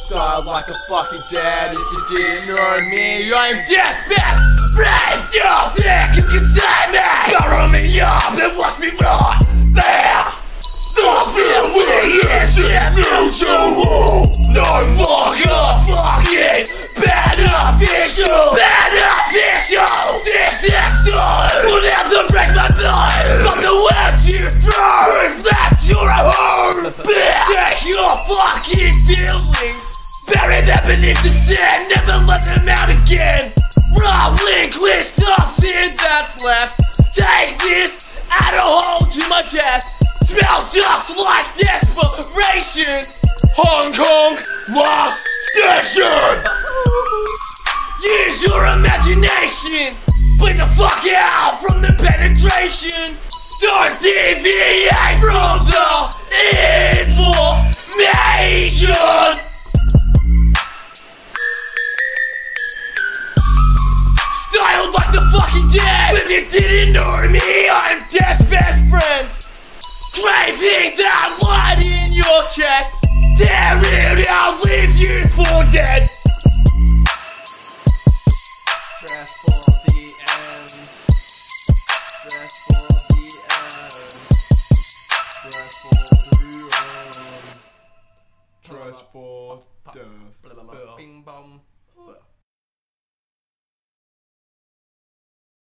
Style like a fucking dad. If you didn't know me, I'm Dad's best friend. You think you can save me? Cover me up and watch me rot. There, the fear we is mutual. No longer fucking beneficial. This is done. Will never break my mind. But the words you throw, if that's your home, take your fucking feelings, bury them beneath the sand, never let them out again. Relinquish nothing that's left. Take this, add a hole to my chest. Smells just like desperation. Hong Kong Lost Station. Use your imagination. Bleed the fuck out from the penetration. Don't deviate from the information. Styled like the fucking dead. If you didn't know me, I'm Death's best friend. Craving that light in your chest. Tear it out, leave you for dead. Dress for the end. Dress for the end. Dress for the end. Dress for death. Bing bong.